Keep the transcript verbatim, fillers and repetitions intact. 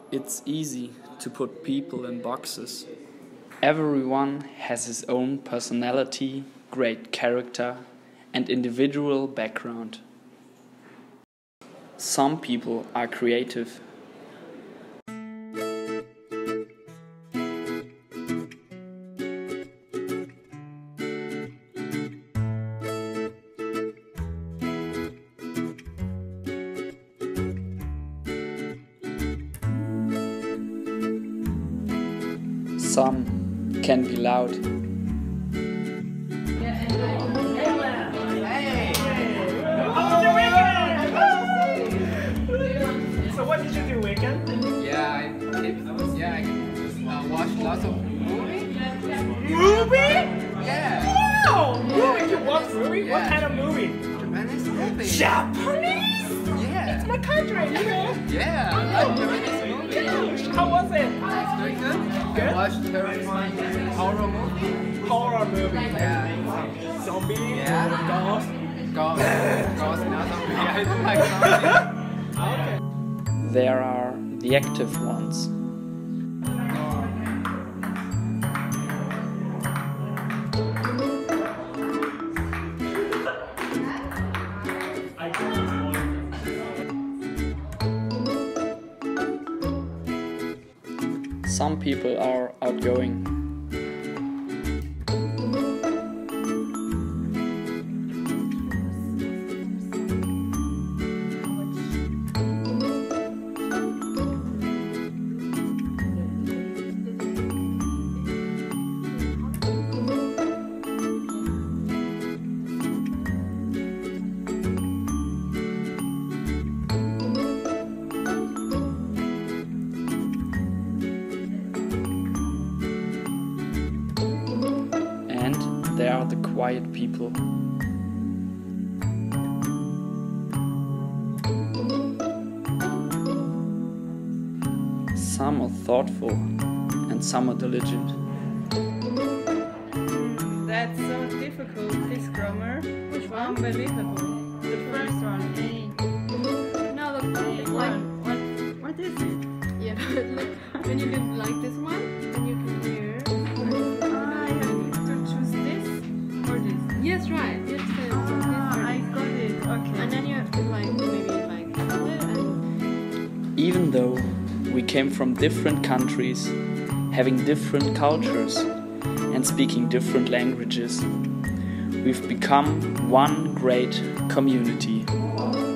It's easy to put people in boxes. Everyone has his own personality, great character, and individual background. Some people are creative. Some can be loud. So what did you do weekend? Yeah, I yeah I uh, watched lots of movies. Movie? Yeah. Wow! Movie? You watch movie? What Yeah. kind of movie? Japanese movie. Japanese? Yeah. It's my country, you know? Yeah, I like Japanese movie. Gosh, how was it? It's very good. Good? I watched very fun horror movie. Horror movie. Yeah. Zombie? Yeah. Ghost? Ghost, ghost, not zombie. I don't like zombie. Okay. There are the active ones. Some people are outgoing. There are the quiet people. Some are thoughtful and some are diligent. That's so difficult, this grammar. Which one? Unbelievable. The first one, A. No, look, A like, one. What, what is it? yeah, but look, when you do like this one, then you can hear. Ah, I have to choose this or this? Yes, right. Yes, so Ah, I this got it. Okay. and then you have to like maybe like hold it and Even though we came from different countries, having different cultures, and speaking different languages, we've become one great community.